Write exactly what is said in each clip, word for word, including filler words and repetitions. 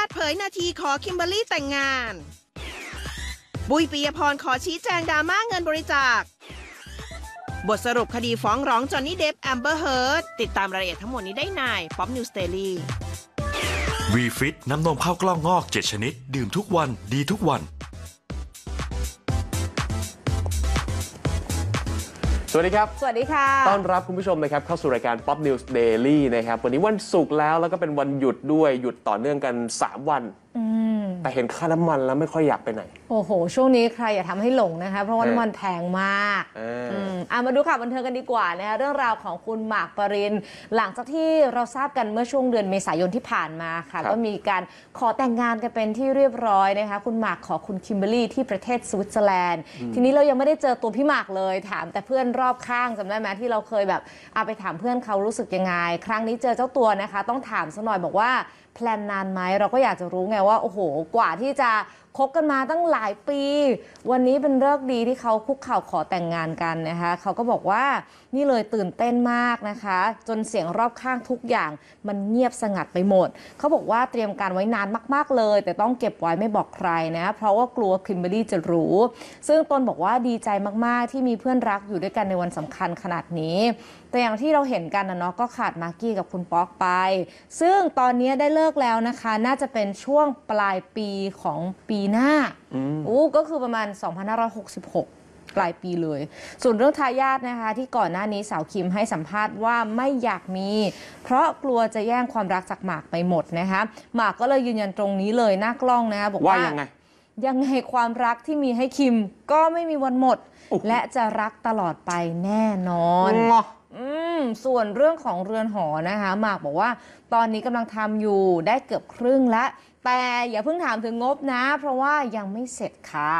เผยนาทีขอคิมเบอร์รี่แต่งงานบุยปิยพรขอชี้แจงดราม่าเงินบริจาคบทสรุปคดีฟ้องร้องจอห์นนี่เดปแอมเบอร์เฮิร์ดติดตามรายละเอียดทั้งหมดนี้ได้ในป๊อปนิวส์เดลี่วีฟิตน้ำนมข้าวกล้องงอกเจ็ดชนิดดื่มทุกวันดีทุกวันสวัสดีครับสวัสดีค่ะต้อนรับคุณผู้ชมนะครับเข้าสู่รายการ Pop News Daily นะครับวันนี้วันศุกร์แล้วแล้วก็เป็นวันหยุดด้วยหยุดต่อเนื่องกันสามวันแต่เห็นค่าน้ำมันแล้วไม่ค่อยอยากไปไหนโอ้โหช่วงนี้ใครอย่าทำให้หลงนะคะเพราะว่าน้ำมันแพงมากอ่ามาดูข่าวบันเทิงกันดีกว่านะคะเรื่องราวของคุณหมากปรินหลังจากที่เราทราบกันเมื่อช่วงเดือนเมษายนที่ผ่านมาค่ะก็มีการขอแต่งงานกันเป็นที่เรียบร้อยนะคะคุณหมากขอคุณคิมเบอร์รี่ที่ประเทศสวิตเซอร์แลนด์ทีนี้เรายังไม่ได้เจอตัวพี่หมากเลยถามแต่เพื่อนรอบข้างจำได้ไหมที่เราเคยแบบเอาไปถามเพื่อนเขารู้สึกยังไงครั้งนี้เจอเจ้าตัวนะคะต้องถามสักหน่อยบอกว่าแพลนนานไหมเราก็อยากจะรู้ไงว่าโอ้โหกว่าที่จะคบกันมาตั้งหลายปีวันนี้เป็นฤกษ์ดีที่เขาคุกเข่าขอแต่งงานกันนะคะเขาก็บอกว่านี่เลยตื่นเต้นมากนะคะจนเสียงรอบข้างทุกอย่างมันเงียบสงัดไปหมดเขาบอกว่าเตรียมการไว้นานมากๆเลยแต่ต้องเก็บไว้ไม่บอกใครนะเพราะว่ากลัวคิมเบอร์รี่จะรู้ซึ่งตนบอกว่าดีใจมากๆที่มีเพื่อนรักอยู่ด้วยกันในวันสำคัญขนาดนี้แต่อย่างที่เราเห็นกันนะเนาะก็ขาดมากกี้กับคุณป๊อกไปซึ่งตอนนี้ได้เลิกแล้วนะคะน่าจะเป็นช่วงปลายปีของปีหน้าอู้ก็คือประมาณสองพันห้าร้อยหกสิบหกปลายปีเลยส่วนเรื่องทายาทนะคะที่ก่อนหน้านี้สาวคิมให้สัมภาษณ์ว่าไม่อยากมีเพราะกลัวจะแย่งความรักจากหมากไปหมดนะคะหมากก็เลยยืนยันตรงนี้เลยหน้ากล้องนะคะบอกว่ายังไงยังไงความรักที่มีให้คิมก็ไม่มีวันหมดและจะรักตลอดไปแน่นอนอืมส่วนเรื่องของเรือนหอนะคะหมากบอกว่าตอนนี้กำลังทำอยู่ได้เกือบครึ่งแล้วแต่อย่าเพิ่งถามถึงงบนะเพราะว่ายังไม่เสร็จค่ะ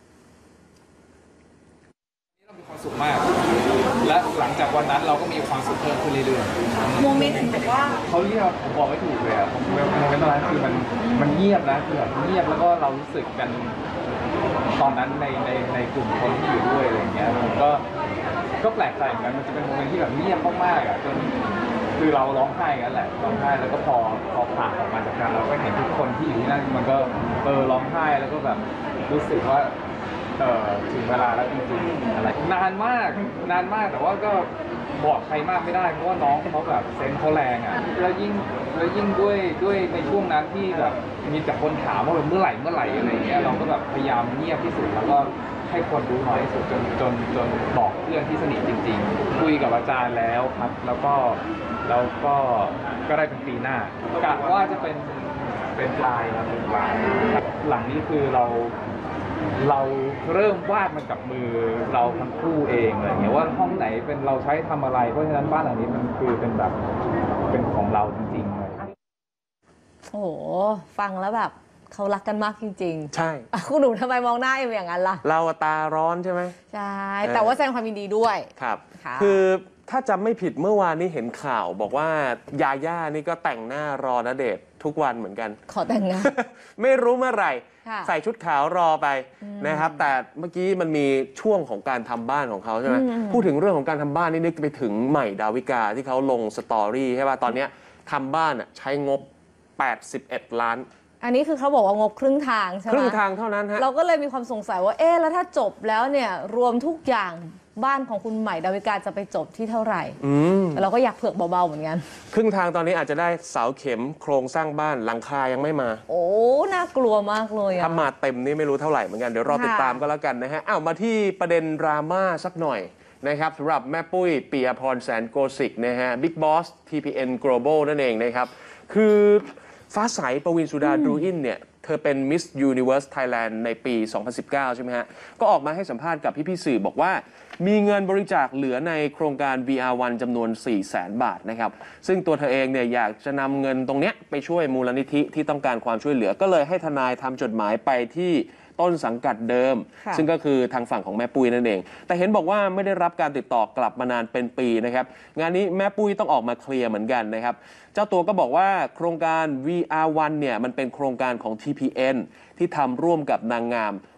เรามีความสุขมากและหลังจากวันนั้นเราก็มีความสุขเพิ่มขึ้นเรื่อยๆโมเมนต์ถึงบอกว่าเขาเรียกผมบอกไม่ถูกเลยอะผมโมเมนต์ตอนนั้นคือมันมันเงียบนะคือแบบเงียบแล้วก็เรารู้สึกกันตอนนั้นในในในกลุ่มคนที่อยู่ด้วยอะไรอย่างเงี้ยผมก็ก็แปลกใจเหมือนกันมันจะเป็นโมเมนต์ที่แบบเงียบมากๆอะจนคือเราร้องไห้กันแหละร้องไห้แล้วก็พอพอผ่านออกมาจากกันเราก็เห็นทุกคนที่อยู่ที่นั่นมันก็เออร้องไห้แล้วก็แบบรู้สึกว่าเออถึงเวลาแล้วจริงๆอะไรนานมากนานมากแต่ว่าก็บอกใครมากไม่ได้เพราะว่าน้องเขาแบบเซนเขาแรงอ่ะแล้วยิ่งแล้วยิ่งด้วยด้วยในช่วงนั้นที่แบบมีแต่คนถามว่าเมื่อไหร่เมื่อไหร่อะไรเงี้ยเราก็แบบพยายามเงียบที่สุดแล้วก็ให้คนรู้น้อยที่สุดจนจนจนบอกเพื่อนที่สนิทจริงๆคุยกับอาจารย์แล้วครับแล้วก็แล้วก็ก็ได้เป็นปีหน้ากะว่าจะเป็นเป็นปลายนะเป็นปลายหลังนี้คือเราเราเริ่มวาดมันกับมือเราทั้งคู่เองอะไรเงี้ยว่าห้องไหนเป็นเราใช้ทำอะไรเพราะฉะนั้นบ้านหลังนี้มันคือเป็นแบบเป็นของเราจริงๆเลยโอ้โหฟังแล้วแบบเขารักกันมากจริงๆใช่คุณหนูทำไมมองหน้าอย่างนั้นล่ะเราตาร้อนใช่ไหมใช่แต่ว่าแสดงความยินดีด้วยครับคือถ้าจำไม่ผิดเมื่อวานนี้เห็นข่าวบอกว่ายาย่านี่ก็แต่งหน้ารอณเดชน์ทุกวันเหมือนกันขอแต่งงานไม่รู้เมื่อไหร่ใส่ชุดขาวรอไปนะครับแต่เมื่อกี้มันมีช่วงของการทำบ้านของเขาใช่ไหมพูดถึงเรื่องของการทำบ้านนี่นึกไปถึงใหม่ดาวิกาที่เขาลงสตอรี่ใช่ป่ะตอนนี้ทำบ้านใช้งบแปดสิบเอ็ดล้านอันนี้คือเขาบอกว่างบครึ่งทางใช่ไหมครึ่งทางเท่านั้นฮะเราก็เลยมีความสงสัยว่าเอ๊ะแล้วถ้าจบแล้วเนี่ยรวมทุกอย่างบ้านของคุณใหม่ดาวิกาจะไปจบที่เท่าไหร่แต่เราก็อยากเผือกเบาๆเหมือนกันครึ่งทางตอนนี้อาจจะได้เสาเข็มโครงสร้างบ้านหลังคายังไม่มาโอ้น่ากลัวมากเลยถ้ามาเต็มนี่ไม่รู้เท่าไหร่เหมือนกันเดี๋ยวรอติดตามก็แล้วกันนะฮะอ้าวมาที่ประเด็นดราม่าสักหน่อยนะครับสำหรับแม่ปุ้ยปิยพรแสนโกสิกนะฮะ Big Boss ที พี เอ็น Global นั่นเองนะครับคือฟ้าใสปวินสุดาดรูอินเนี่ยเธอเป็น Miss Universe Thailand ในปี สองพันสิบเก้า ใช่ไหมฮะก็ออกมาให้สัมภาษณ์กับพี่ๆสื่อบอกว่ามีเงินบริจาคเหลือในโครงการ วี อาร์ วัน จำนวน สี่แสน บาทนะครับซึ่งตัวเธอเองเนี่ยอยากจะนำเงินตรงเนี้ยไปช่วยมูลนิธิที่ต้องการความช่วยเหลือก็เลยให้ทนายทำจดหมายไปที่ต้นสังกัดเดิมซึ่งก็คือทางฝั่งของแม่ปุ้ยนั่นเองแต่เห็นบอกว่าไม่ได้รับการติดต่อกลับมานานเป็นปีนะครับงานนี้แม่ปุ้ยต้องออกมาเคลียร์เหมือนกันนะครับเจ้าตัวก็บอกว่าโครงการ วี อาร์ วัน เนี่ยมันเป็นโครงการของ ที พี เอ็น ที่ทำร่วมกับนางงาม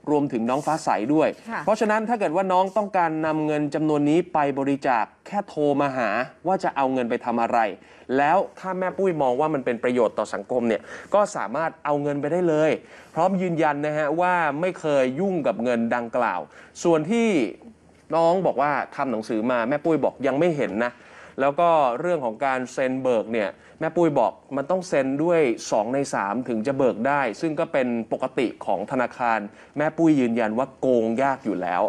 รวมถึงน้องฟ้าใสด้วย เพราะฉะนั้นถ้าเกิดว่าน้องต้องการนำเงินจำนวนนี้ไปบริจาคแค่โทรมาหาว่าจะเอาเงินไปทำอะไร แล้วถ้าแม่ปุ้ยมองว่ามันเป็นประโยชน์ต่อสังคมเนี่ยก็สามารถเอาเงินไปได้เลยพร้อมยืนยันนะฮะว่าไม่เคยยุ่งกับเงินดังกล่าวส่วนที่น้องบอกว่าทำหนังสือมาแม่ปุ้ยบอกยังไม่เห็นนะแล้วก็เรื่องของการเซ็นเบิกเนี่ยแม่ปุ้ยบอกมันต้องเซ็นด้วยสองในสามถึงจะเบิกได้ซึ่งก็เป็นปกติของธนาคารแม่ปุ้ยยืนยันว่าโกงยากอยู่แล้ว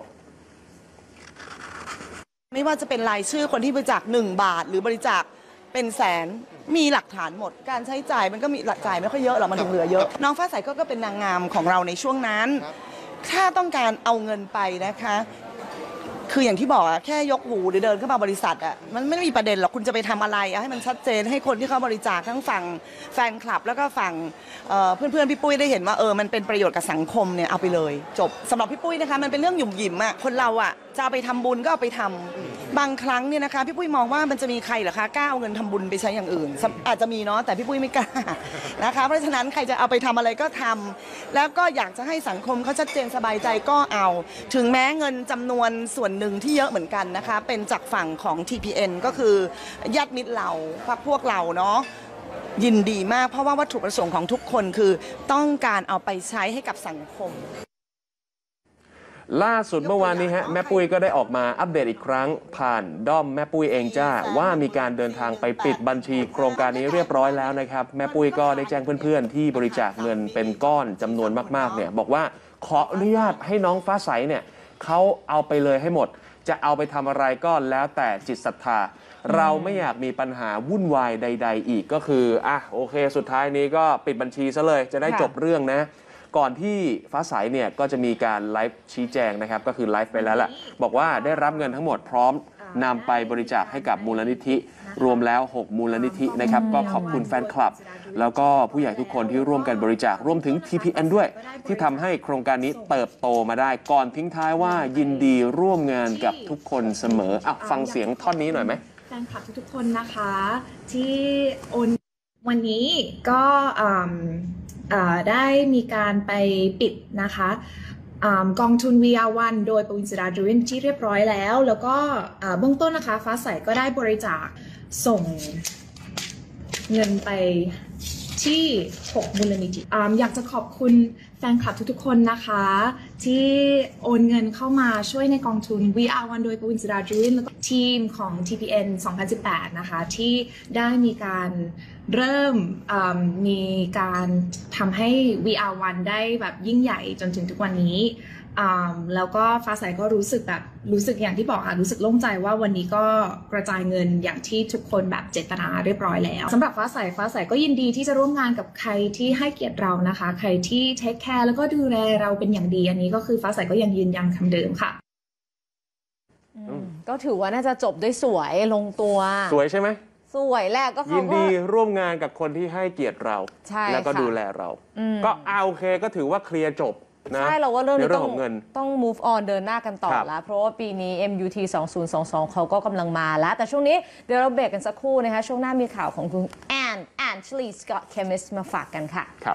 ไม่ว่าจะเป็นรายชื่อคนที่บริจาคหนึ่งบาทหรือบริจาคเป็นแสนมีหลักฐานหมดการใช้จ่ายมันก็มีหลักจ่ายไม่ค่อยเยอะหรอกมันถึงเหลือเยอะน้องฟ้าใสก็เป็นนางงามของเราในช่วงนั้นถ้าต้องการเอาเงินไปนะคะคืออย่างที่บอกอะแค่ยกหูหรือเดินเข้ามาบริษัทอะมันไม่มีประเด็นหรอกคุณจะไปทำอะไรให้มันชัดเจนให้คนที่เขาบริจาคทั้งฝั่งแฟนคลับแล้วก็ฝั่งเพื่อนเพื่อนพี่ปุ้ยได้เห็นว่าเออมันเป็นประโยชน์กับสังคมเนี่ยเอาไปเลยจบสำหรับพี่ปุ้ยนะคะมันเป็นเรื่องหยุ่มหยิมอะคนเราอะจะเอาไปทำบุญก็เอาไปทำบางครั้งเนี่ยนะคะพี่ปุ้ยมองว่ามันจะมีใครเหรอคะกล้าเอาเงินทำบุญไปใช้อย่างอื่นอาจจะมีเนาะแต่พี่ปุ้ยไม่กล้านะคะเพราะฉะนั้นใครจะเอาไปทำอะไรก็ทำแล้วก็อยากจะให้สังคมเขาชัดเจนสบายใจก็เอาถึงแม้เงินจำนวนส่วนหนึ่งที่เยอะเหมือนกันนะคะเป็นจากฝั่งของ ที พี เอ็น ก็คือญาติมิตรเราพรรคพวกเราเนาะยินดีมากเพราะว่าวัตถุประสงค์ของทุกคนคือต้องการเอาไปใช้ให้กับสังคมล่าสุดเมื่อวานนี้ฮะแม่ปุ้ยก็ได้ออกมาอัปเดตอีกครั้งผ่านด้อมแม่ปุ้ยเองจ้าว่ามีการเดินทางไปปิดบัญชีโครงการนี้เรียบร้อยแล้วนะครับแม่ปุ้ยก็ได้แจ้งเพื่อนๆที่บริจาคเงินเป็นก้อนจำนวนมากๆเนี่ยบอกว่าขออนุญาตให้น้องฟ้าใสเนี่ยเขาเอาไปเลยให้หมดจะเอาไปทำอะไรก็แล้วแต่จิตศรัทธาเราไม่อยากมีปัญหาวุ่นวายใดๆอีกก็คืออ่ะโอเคสุดท้ายนี้ก็ปิดบัญชีซะเลยจะได้จบเรื่องนะก่อนที่ฟ้าใสเนี่ยก็จะมีการไลฟ์ชี้แจงนะครับก็คือไลฟ์ไปแล้วแหละบอกว่าได้รับเงินทั้งหมดพร้อมนำไปบริจาคให้กับมูลนิธิรวมแล้วหกมูลนิธินะครับก็ขอบคุณแฟนคลับแล้วก็ผู้ใหญ่ทุกคนที่ร่วมกันบริจาครวมถึง ที พี เอ็น ด้วยที่ทำให้โครงการนี้เติบโตมาได้ก่อนทิ้งท้ายว่ายินดีร่วมงานกับทุกคนเสมออ่ะฟังเสียงท่อนนี้หน่อยไหมแฟนคลับทุกๆคนนะคะที่โอนวันนี้ก็ได้มีการไปปิดนะคะกองทุน วี อาร์ วัน โดยปวินศิราดวินที่เรียบร้อยแล้วแล้วก็เบื้องต้นนะคะฟ้าใสก็ได้บริจาคส่งเงินไปที่หกมูลนิธิอยากจะขอบคุณแฟนคลับทุกๆคนนะคะที่โอนเงินเข้ามาช่วยในกองทุน วี อาร์ วัน โดยปวินศิราดวินแล้วก็ทีมของ ที พี เอ็น สองพันสิบแปดนะคะที่ได้มีการเริ่มมีการทำให้ วี อาร์ วัน ได้แบบยิ่งใหญ่จนถึงทุกวันนี้แล้วก็ฟ้าใสก็รู้สึกแบบรู้สึกอย่างที่บอกค่ะรู้สึกโล่งใจว่าวันนี้ก็กระจายเงินอย่างที่ทุกคนแบบเจตนาเรียบร้อยแล้วสำหรับฟ้าใสฟ้าใสก็ยินดีที่จะร่วมงานกับใครที่ให้เกียรติเรานะคะใครที่เทคแคร์แล้วก็ดูแลเราเป็นอย่างดีอันนี้ก็คือฟ้าใสก็ยังยืนยันคำเดิมค่ะก็ถือว่าน่าจะจบด้วยสวยลงตัวสวยใช่ไหมสวยแหละก็เขายินดีร่วมงานกับคนที่ให้เกียรติเราแล้วก็ดูแลเราก็เอาโอเคก็ถือว่าเคลียร์จบใช่เราว่าเรื่องนี้ต้องต้อง move on เดินหน้ากันต่อแล้วเพราะว่าปีนี้ เอ็ม ยู ที สองพันยี่สิบสองเขาก็กำลังมาแล้วแต่ช่วงนี้เดี๋ยวเราเบรกกันสักครู่นะคะช่วงหน้ามีข่าวของคุณแอนแอนชลีสกอตเคมิสมาฝากกันค่ะครับ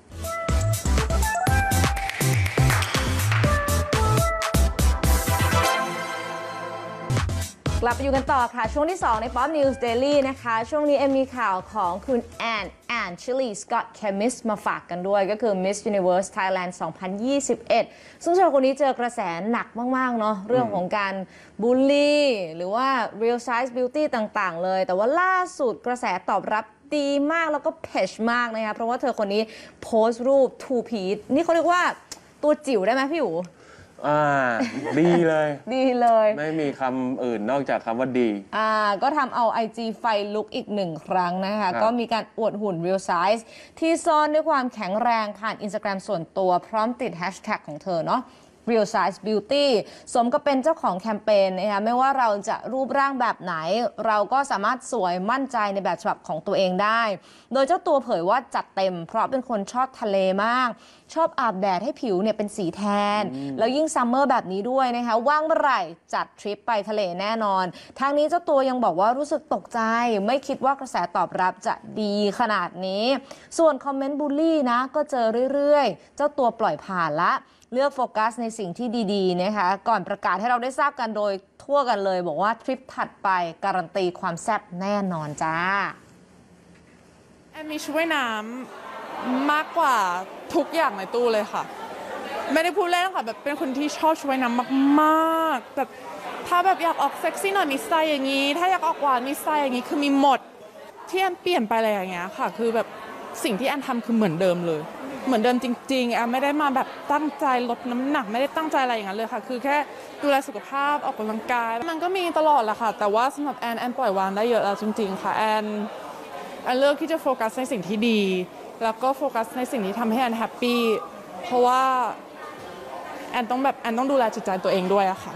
กลับไปอยู่กันต่อค่ะช่วงที่สองใน Pop News Daily นะคะช่วงนี้เอ็มมีข่าวของคุณแอนแอนชิลีสกอตเคมิสมาฝากกันด้วยก็คือ Miss Universe Thailand สองพันยี่สิบเอ็ดซึ่งเธอคนนี้เจอกระแสหนักมากๆเนาะเรื่องของการบูลลี่หรือว่า real size beauty ต่างๆเลยแต่ว่าล่าสุดกระแสตอบรับดีมากแล้วก็เพจมากนะคะเพราะว่าเธอคนนี้โพสต์รูป two piece นี่เขาเรียกว่าตัวจิ๋วได้ไหมพี่อู๋อ่าดีเลยดีเลยไม่มีคำอื่นนอกจากคำว่าดีอ่าก็ทำเอา ไอ จี ไฟลุกอีกหนึ่งครั้งนะคะก็มีการอวดหุ่น real size ที่ซ่อนด้วยความแข็งแรงผ่าน Instagram ส่วนตัวพร้อมติดแฮชแท็กของเธอเนาะreal size beauty สมกับเป็นเจ้าของแคมเปญนะคะไม่ว่าเราจะรูปร่างแบบไหนเราก็สามารถสวยมั่นใจในแบบฉบับของตัวเองได้โดยเจ้าตัวเผยว่าจัดเต็มเพราะเป็นคนชอบทะเลมากชอบอาบแดดให้ผิวเนี่ยเป็นสีแทนแล้วยิ่งซัมเมอร์แบบนี้ด้วยนะคะว่างเมื่อไหร่จัดทริปไปทะเลแน่นอนทางนี้เจ้าตัวยังบอกว่ารู้สึกตกใจไม่คิดว่ากระแสตอบรับจะดีขนาดนี้ส่วนคอมเมนต์บูลลี่นะก็เจอเรื่อยๆเจ้าตัวปล่อยผ่านละเลือกโฟกัสในสิ่งที่ดีๆนะคะก่อนประกาศให้เราได้ทราบกันโดยทั่วกันเลยบอกว่าทริปถัดไปการันตีความแซ่บแน่นอนจ้าแอนมีชุดว่ายน้ำมากกว่าทุกอย่างในตู้เลยค่ะไม่ได้พูดเล่นค่ะแบบเป็นคนที่ชอบชุดว่ายน้ำมากๆแบบถ้าแบบอยากออกเซ็กซี่หน่อยมีสไตล์อย่างนี้ถ้าอยากออกหวานมีสไตล์อย่างนี้คือมีหมดที่แอนเปลี่ยนไปอะไรอย่างเงี้ยค่ะคือแบบสิ่งที่แอนทำคือเหมือนเดิมเลยเหมือนเดิมจริงๆแอนไม่ได้มาแบบตั้งใจลดน้ำหนักไม่ได้ตั้งใจอะไรอย่างนั้นเลยค่ะคือแค่ดูแลสุขภาพออกกำลังกายมันก็มีตลอดแหละค่ะแต่ว่าสำหรับแอนแอนปล่อยวางได้เยอะแล้วจริงๆค่ะแอนแอนเลือกที่จะโฟกัสในสิ่งที่ดีแล้วก็โฟกัสในสิ่งที่ทำให้แอนแฮปปี้เพราะว่าแอนต้องแบบแอนต้องดูแลจิตใจตัวเองด้วยอะค่ะ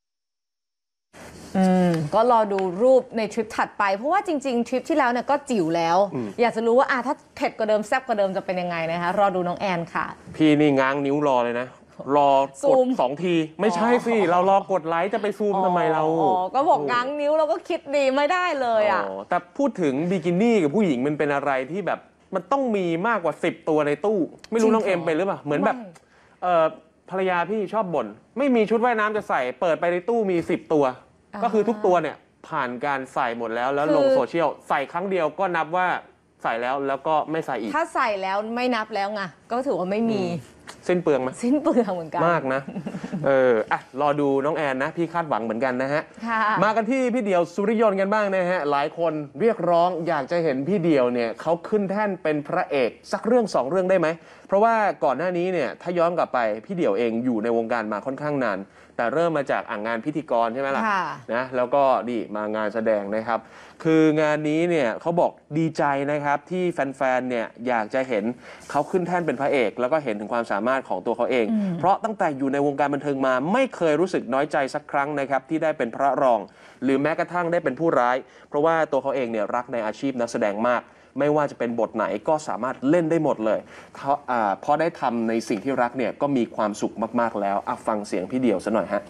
อืมก็รอดูรูปในทริปถัดไปเพราะว่าจริงๆทริปที่แล้วเนี่ยก็จิ๋วแล้วอยากจะรู้ว่าอ่ะถ้าเผ็ดกว่าเดิมแซ่บกว่าเดิมจะเป็นยังไงนะคะรอดูน้องแอนค่ะพี่นี่ง้างนิ้วรอเลยนะรอกดสองทีไม่ใช่สิเรารอกดไลค์จะไปซูมทำไมเราอ๋อก็บอกง้างนิ้วเราก็คิดดีไม่ได้เลยอ่ะแต่พูดถึงบิกินี่กับผู้หญิงมันเป็นอะไรที่แบบมันต้องมีมากกว่าสิบตัวในตู้ไม่รู้น้องเอ็มเป็นหรือเปล่าเหมือนแบบเอ่อภรรยาพี่ชอบบ่นไม่มีชุดว่ายน้ำจะใส่เปิดไปในตู้มีสิบตัวก็คือทุกตัวเนี่ยผ่านการใส่หมดแล้วแล้วลงโซเชียลใส่ครั้งเดียวก็นับว่าใส่แล้วแล้วก็ไม่ใส่อีกถ้าใส่แล้วไม่นับแล้วไงก็ถือว่าไม่มีสิ้นเปลืองไหมสิ้นเปลืองเหมือนกันมากนะเอออ่ะรอดูน้องแอนนะพี่คาดหวังเหมือนกันนะฮะมากันที่พี่เดี่ยวสุริยนต์กันบ้างนะฮะหลายคนเรียกร้องอยากจะเห็นพี่เดี่ยวเนี่ยเขาขึ้นแท่นเป็นพระเอกสักเรื่องสองเรื่องได้ไหมเพราะว่าก่อนหน้านี้เนี่ยถ้าย้อนกลับไปพี่เดี่ยวเองอยู่ในวงการมาค่อนข้างนานแต่เริ่มมาจากอ่างงานพิธีกรใช่ไหมล่ะนะแล้วก็นี่มางานแสดงนะครับคืองานนี้เนี่ยเขาบอกดีใจนะครับที่แฟนๆเนี่ยอยากจะเห็นเขาขึ้นแท่นเป็นพระเอกแล้วก็เห็นถึงความสามารถของตัวเขาเองเพราะตั้งแต่อยู่ในวงการบันเทิงมาไม่เคยรู้สึกน้อยใจสักครั้งนะครับที่ได้เป็นพระรองหรือแม้กระทั่งได้เป็นผู้ร้ายเพราะว่าตัวเขาเองเนี่ยรักในอาชีพนักแสดงมากไม่ว่าจะเป็นบทไหนก็สามารถเล่นได้หมดเลยเขาอ่าพอได้ทำในสิ่งที่รักเนี่ยก็มีความสุขมากๆแล้วอ่ะฟังเสียงพี่เดี่ยวซะหน่อยฮะ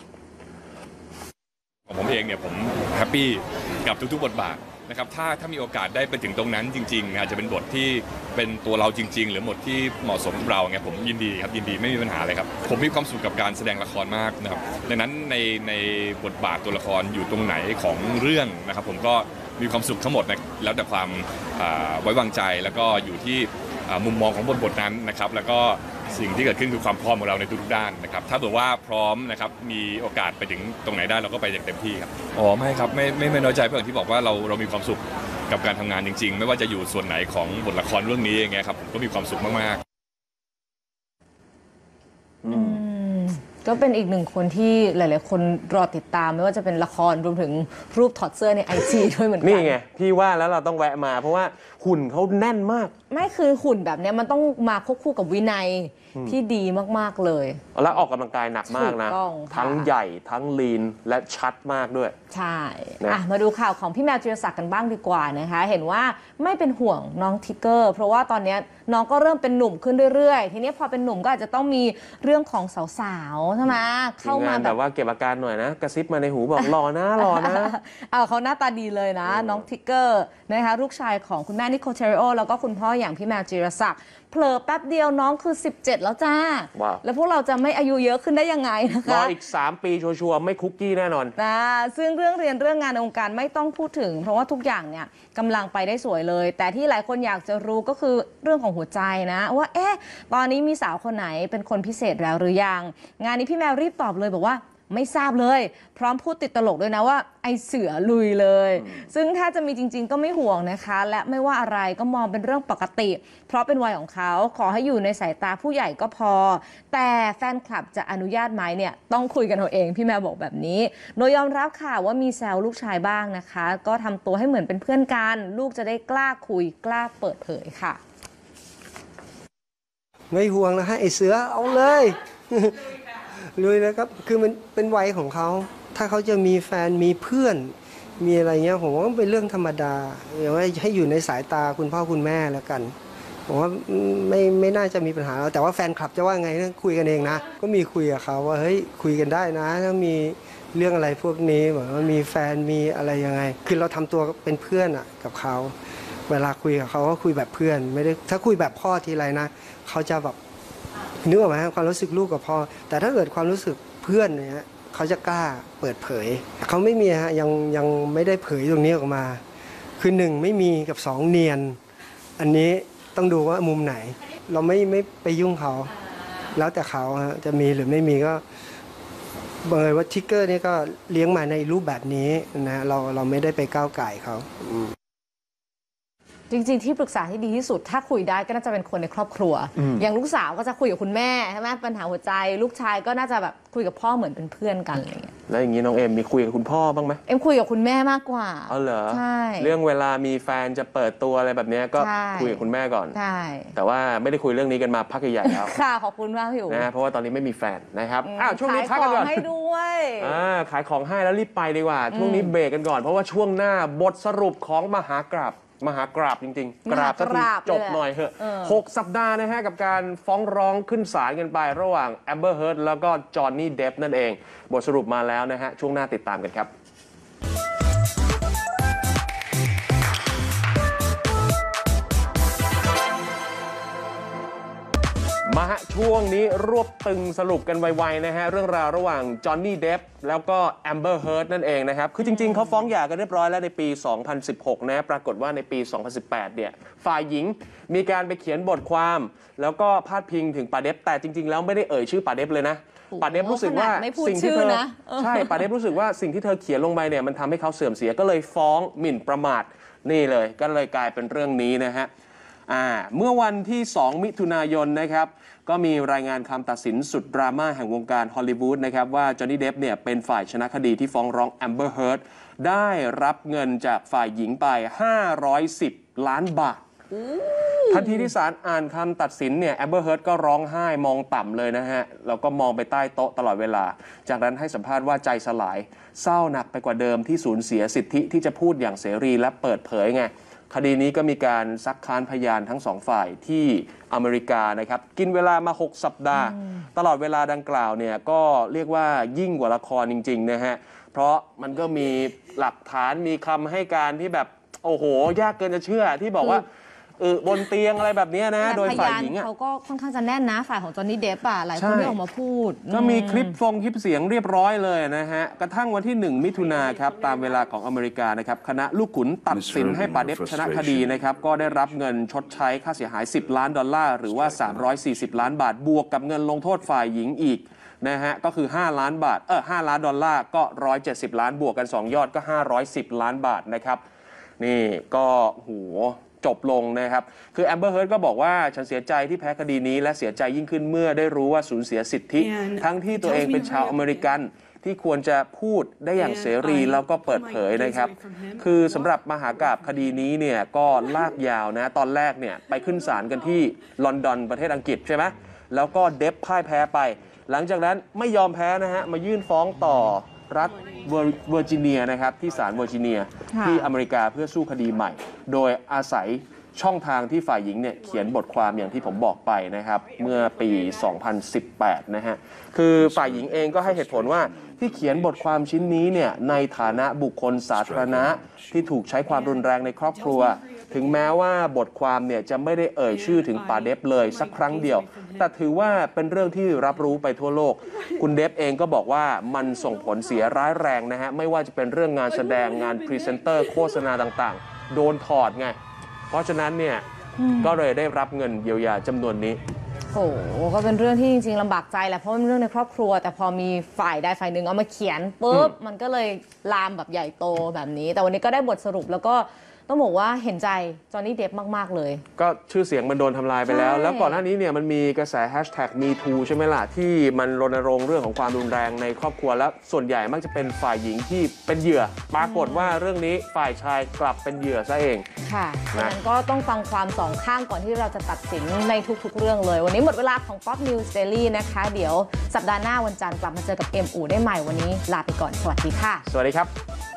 ผมเองเนี่ยผมแฮปปี้กับทุกๆบทบาทนะครับถ้าถ้ามีโอกาสได้ไปถึงตรงนั้นจริงๆอาจจะเป็นบทที่เป็นตัวเราจริงๆหรือบทที่เหมาะสมกับเราไงผมยินดีครับยินดีไม่มีปัญหาเลยครับผมมีความสุขกับการแสดงละครมากนะครับดังนั้นในในบทบาทตัวละครอยู่ตรงไหนของเรื่องนะครับผมก็มีความสุขทั้งหมดนะแล้วแต่ความไว้วางใจแล้วก็อยู่ที่มุมมองของบทบทนั้นนะครับแล้วก็สิ่งที่เกิดขึ้นคือความพร้อมของเราในทุกๆด้านนะครับถ้าเกิดว่าพร้อมนะครับมีโอกาสไปถึงตรงไหนได้เราก็ไปอย่างเต็มที่ครับอ๋อไม่ครับไม่ไม่ไม่น้อยใจเพราะอย่างที่บอกว่าเราเรามีความสุขกับการทำงานจริงๆไม่ว่าจะอยู่ส่วนไหนของบทละครเรื่องนี้อย่างเงี้ยครับผมก็มีความสุขมากๆก็เป็นอีกหนึ่งคนที่หลายๆคนรอติดตามไม่ว่าจะเป็นละครรวมถึงรูปถอดเสื้อในไอจีด้วยเหมือนกันนี่ไงพี่ว่าแล้วเราต้องแวะมาเพราะว่าหุ่นเขาแน่นมากไม่คือหุ่นแบบนี้มันต้องมาควบคู่กับวินัยที่ดีมากๆเลยแล้วออกกำลังกายหนักมากนะทั้งใหญ่ทั้งลีนและชัดมากด้วยใช่อ่ะมาดูข่าวของพี่แมวจิรศักดิ์กันบ้างดีกว่านะคะเห็นว่าไม่เป็นห่วงน้องทิกเกอร์เพราะว่าตอนนี้น้องก็เริ่มเป็นหนุ่มขึ้นเรื่อยๆทีนี้พอเป็นหนุ่มก็อาจจะต้องมีเรื่องของสาวๆใช่ไหมเข้ามาแบบว่าเก็บอาการหน่อยนะกระซิบมาในหูบอกรอนะรอนะเออเขาหน้าตาดีเลยนะน้องทิกเกอร์นะคะลูกชายของคุณแม่นิโคลเทริโอแล้วก็คุณพ่ออย่างพี่แมวจิรศักดิ์เผลอแป๊บเดียวน้องคือสิบเจ็ดแล้วจ้าแล้วพวกเราจะไม่อายุเยอะขึ้นได้ยังไงนะคะรออีกสามปีชัวร์ๆไม่คุกกี้แน่นอนนะซึ่งเรื่องเรียนเรื่องงานในวงการไม่ต้องพูดถึงเพราะว่าทุกอย่างเนี่ยกำลังไปได้สวยเลยแต่ที่หลายคนอยากจะรู้ก็คือเรื่องของหัวใจนะว่าเอ๊ะตอนนี้มีสาวคนไหนเป็นคนพิเศษแล้วหรือยังงานนี้พี่แมวรีบตอบเลยบอกว่าไม่ทราบเลยพร้อมพูดติดตลกด้วยนะว่าไอเสือลุยเลยซึ่งถ้าจะมีจริงๆก็ไม่ห่วงนะคะและไม่ว่าอะไรก็มองเป็นเรื่องปกติเพราะเป็นวัยของเขาขอให้อยู่ในสายตาผู้ใหญ่ก็พอแต่แฟนคลับจะอนุญาตไหมเนี่ยต้องคุยกันเอาเองพี่แมวบอกแบบนี้โดยยอมรับค่ะว่ามีแซวลูกชายบ้างนะคะก็ทำตัวให้เหมือนเป็นเพื่อนกันลูกจะได้กล้าคุยกล้าเปิดเผยค่ะไม่ห่วงนะฮะไอเสือเอาเลยลุยนะครับคือมันเป็นวัยของเขาถ้าเขาจะมีแฟนมีเพื่อนมีอะไรเงี้ยผมว่าเป็นเรื่องธรรมดาอย่าว่าให้อยู่ในสายตาคุณพ่อคุณแม่แล้วกันผมว่าไม่ไม่น่าจะมีปัญหาแต่ว่าแฟนคลับจะว่าไงนะคุยกันเองนะก็มีคุยกับเขาว่าเฮ้ยคุยกันได้นะถ้ามีเรื่องอะไรพวกนี้แบบว่ามีแฟนมีอะไรยังไงคือเราทำตัวเป็นเพื่อนอ่ะกับเขาเวลาคุยกับเขาก็คุยแบบเพื่อนไม่ได้ถ้าคุยแบบพ่อทีไรนะเขาจะแบบนึกออกไหมความรู้สึกลูกกับพ่อแต่ถ้าเกิดความรู้สึกเพื่อนเนี่ยเขาจะกล้าเปิดเผยเขาไม่มีฮะยังยังไม่ได้เผยตรงนี้ออกมาคือหนึ่งไม่มีกับสองเนียนอันนี้ต้องดูว่ามุมไหนเราไม่ไม่ไปยุ่งเขาแล้วแต่เขาฮะจะมีหรือไม่มีก็เบอร์ว่าทิกเกอร์นี่ก็เลี้ยงมาในรูปแบบนี้นะเราเราไม่ได้ไปก้าวไก่เขาจริงๆที่ปรึกษาที่ดีที่สุดถ้าคุยได้ก็น่าจะเป็นคนในครอบครัวอย่างลูกสาวก็จะคุยกับคุณแม่ใช่ไหมปัญหาหัวใจลูกชายก็น่าจะแบบคุยกับพ่อเหมือนเป็นเพื่อนกันอะไรอย่างเงี้ยแล้วอย่างนี้น้องเอ็มมีคุยกับคุณพ่อบ้างไหมเอ็มคุยกับคุณแม่มากกว่าอ๋อเหรอใช่เรื่องเวลามีแฟนจะเปิดตัวอะไรแบบนี้ก็คุยกับคุณแม่ก่อนใช่แต่ว่าไม่ได้คุยเรื่องนี้กันมาพักใหญ่ๆแล้วค่ะขอบคุณมากพี่อู๋นะเพราะว่าตอนนี้ไม่มีแฟนนะครับอ้าวช่วงนี้พักกันก่อนให้ด้วยอ่าขายของให้แล้วรีบไปดีกว่าช่วงนี้เบรกกันก่อนเพราะว่าช่วงหน้าบทสรุปของมหากราบมหากราบจริงๆกราบสักทีจบหน่อยเถอะหกสัปดาห์นะฮะกับการฟ้องร้องขึ้นศาลกันไประหว่างแอมเบอร์เฮิร์ดแล้วก็จอห์นนี่เดปนั่นเองบทสรุปมาแล้วนะฮะช่วงหน้าติดตามกันครับมาฮะช่วงนี้รวบตึงสรุปกันไวๆนะฮะเรื่องราวระหว่างจอห์นนี่เดปแล้วก็แอมเบอร์เฮิร์ดนั่นเองนะครับคือจริงๆเขาฟ้องหย่ากันเรียบร้อยแล้วในปี สองพันสิบหก นะปรากฏว่าในปี สองพันสิบแปด เนี่ยฝ่ายหญิงมีการไปเขียนบทความแล้วก็พาดพิงถึงปาเดปแต่จริงๆแล้วไม่ได้เอ่ยชื่อปาเดปเลยนะปาเดปรู้สึกว่าสิ่งที่เธอใช่ปาเดปรู้สึกว่าสิ่งที่เธอเขียนลงไปเนี่ยมันทำให้เขาเสื่อมเสียก็เลยฟ้องหมิ่นประมาทนี่เลยก็เลยกลายเป็นเรื่องนี้นะฮะอ่าเมื่อวันที่สองมิถุนายนนะครับก็มีรายงานคำตัดสินสุดดราม่าแห่งวงการฮอลลีวูดนะครับว่าจอห์นนี่เดปเนี่ยเป็นฝ่ายชนะคดีที่ฟ้องร้องแอมเบอร์เฮิร์ดได้รับเงินจากฝ่ายหญิงไปห้าร้อยสิบล้านบาททันทีที่ศาลอ่านคำตัดสินเนี่ยแอมเบอร์เฮิร์ดก็ร้องไห้มองต่ำเลยนะฮะแล้วก็มองไปใต้โต๊ะตลอดเวลาจากนั้นให้สัมภาษณ์ว่าใจสลายเศร้าหนักไปกว่าเดิมที่สูญเสียสิทธิที่จะพูดอย่างเสรีและเปิดเผยไงคดีนี้ก็มีการซักค้านพยานทั้งสองฝ่ายที่อเมริกานะครับกินเวลามาหกสัปดาห์ตลอดเวลาดังกล่าวเนี่ยก็เรียกว่ายิ่งกว่าละครจริงๆนะฮะเพราะมันก็มีหลักฐานมีคำให้การที่แบบโอ้โหยากเกินจะเชื่อที่บอกว่าเออบนเตียงอะไรแบบนี้นะโดยฝ่ายหญิงอ่ะเขาก็ค่อนข้างจะแน่นนะฝ่ายของจอห์นนี่เดปอ่ะหลายคนที่ออกมาพูดก็มีคลิปฟงคลิปเสียงเรียบร้อยเลยนะฮะกระทั่งวันที่หนึ่งมิถุนายนครับตามเวลาของอเมริกานะครับคณะลูกขุนตัดสินให้ปาเดปชนะคดีนะครับก็ได้รับเงินชดใช้ค่าเสียหายสิบล้านดอลลาร์หรือว่าสามร้อยสี่สิบล้านบาทบวกกับเงินลงโทษฝ่ายหญิงอีกนะฮะก็คือห้าล้านบาทเออห้าล้านดอลลาร์ก็หนึ่งร้อยเจ็ดสิบล้านบวกกันสองยอดก็ห้าร้อยสิบล้านบาทนะครับนี่ก็โหจบลงนะครับคือแอมเบอร์เฮิร์ดก็บอกว่าฉันเสียใจที่แพ้คดีนี้และเสียใจยิ่งขึ้นเมื่อได้รู้ว่าสูญเสียสิทธิทั้งที่ตัวเองเป็นชาวอเมริกันที่ควรจะพูดได้อย่างเสรีแล้วก็เปิดเผยนะครับคือสำหรับมหากาพย์คดีนี้เนี่ยก็ลากยาวนะตอนแรกเนี่ยไปขึ้นศาลกันที่ลอนดอนประเทศอังกฤษใช่ไหมแล้วก็เดปพ่ายแพ้ไปหลังจากนั้นไม่ยอมแพ้นะฮะมายื่นฟ้องต่อรัฐเวอร์จิเนียนะครับที่ศาลเวอร์จิเนียที่อเมริกาเพื่อสู้คดีใหม่โดยอาศัยช่องทางที่ฝ่ายหญิงเนี่ยเขียนบทความอย่างที่ผมบอกไปนะครับเมื่อปี สองพันสิบแปด นะฮะคือฝ่ายหญิงเองก็ให้เหตุผลว่าที่เขียนบทความชิ้นนี้เนี่ยในฐานะบุคคลสาธารณะที่ถูกใช้ความรุนแรงในครอบครัวถึงแม้ว่าบทความเนี่ยจะไม่ได้เอ่ยชื่อถึงปาเดปเลยสักครั้งเดียวแต่ถือว่าเป็นเรื่องที่รับรู้ไปทั่วโลกคุณเดปเองก็บอกว่ามันส่งผลเสียร้ายแรงนะฮะไม่ว่าจะเป็นเรื่องงานแสดงงานพรีเซนเตอร์โฆษณาต่างๆโดนถอดไงเพราะฉะนั้นเนี่ยก็เลยได้รับเงินเยียวยาจำนวนนี้โอ้โหก็เป็นเรื่องที่จริงๆลำบากใจแหละเพราะเป็นเรื่องในครอบครัวแต่พอมีฝ่ายใดฝ่ายหนึ่งเอามาเขียนปุ๊บมันก็เลยลามแบบใหญ่โตแบบนี้แต่วันนี้ก็ได้บทสรุปแล้วก็ต้องบอกว่าเห็นใจจอห์นนี่เดปมากๆเลยก็ชื่อเสียงมันโดนทำลายไปแล้วแล้วก่อนหน้านี้เนี่ยมันมีกระแสแฮชแท็กมีทูใช่ไหมล่ะที่มันรณรงค์เรื่องของความรุนแรงในครอบครัวแล้วส่วนใหญ่มักจะเป็นฝ่ายหญิงที่เป็นเหยื่อปรากฏว่าเรื่องนี้ฝ่ายชายกลับเป็นเหยื่อซะเองค่ะดังนั้นก็ต้องฟังความสองข้างก่อนที่เราจะตัดสินในทุกๆเรื่องเลยวันนี้หมดเวลาของ Pop News Daily นะคะเดี๋ยวสัปดาห์หน้าวันจันทร์กลับมาเจอกับเอ็มอู๋ได้ใหม่วันนี้ลาไปก่อนสวัสดีค่ะสวัสดีครับ